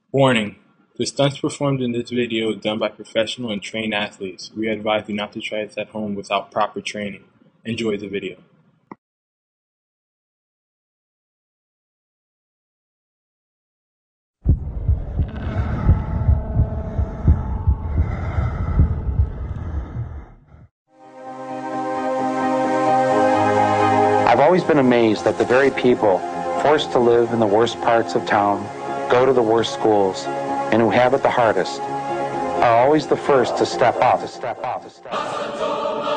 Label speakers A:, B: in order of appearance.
A: Warning: the stunts performed in this video are done by professional and trained athletes. We advise you not to try this at home without proper training. Enjoy the video.
B: I've always been amazed that the very people forced to live in the worst parts of town, go to the worst schools, and who have it the hardest, are always the first to step up.